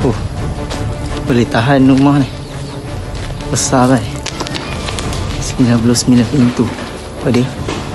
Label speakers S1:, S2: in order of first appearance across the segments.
S1: Oh, boleh tahan rumah ni. Besar kan? 99 pintu. Apa dia?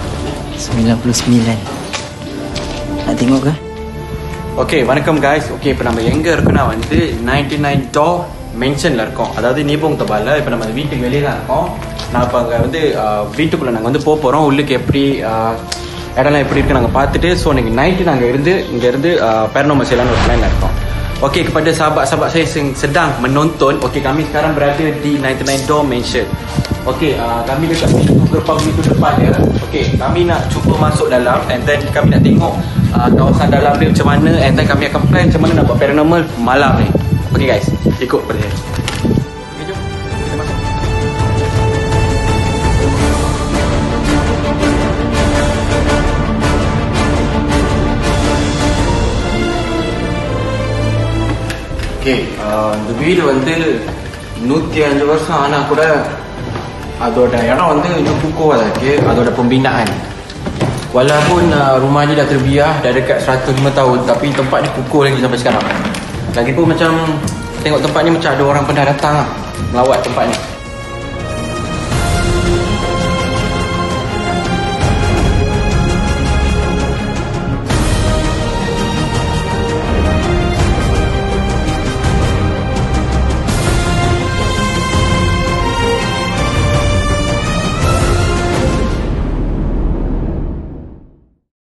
S1: 99. Nak tengok ke?
S2: Okay, வணக்கம் guys. Okay, இப்போ நம்ம எங்க இருக்கோம்னா வந்து 99 door மென்ஷன்ல இருக்கோம். அதாவது நீபோங் தபால இப்போ நம்ம வீட்டுக்கு வெளியே தான் இருக்கோம். நான் இப்போ அங்கே வந்து வீட்டுக்குள்ளே நாங்கள் வந்து போகிறோம். உள்ளுக்கு எப்படி இடம்லாம் எப்படி இருக்குது நாங்கள் பார்த்துட்டு ஸோ இன்னைக்கு நைட்டு நாங்கள் இங்கேருந்து paranormal செய்யலாம்னு ஒரு பிளானில் இருக்கோம். Okey, kepada sahabat-sahabat saya yang sedang menonton, okey, kami sekarang berada di 99 door mansion. Okey, kami dekat gerbang pintu depan dia. Okey, kami nak cuba masuk dalam and then kami nak tengok kawasan dalam dia macam mana and then kami akan plan macam mana nak buat paranormal malam ni. Okey guys, ikut pada saya. Okey, jom. Kita masuk. Okay, இந்த வீடு வந்து 105 வருஷம் ஆனால் கூட அதோட இடம் வந்து இன்னும் kukuh lagi, அதோட pembinaan. Walaupun rumah ni dah terbiar, dah dekat 105 tahun, tapi tempat ni kukuh lagi sampai sekarang. Lagipun macam tengok tempat ni macam ada orang pernah datang lah melawat tempat ni.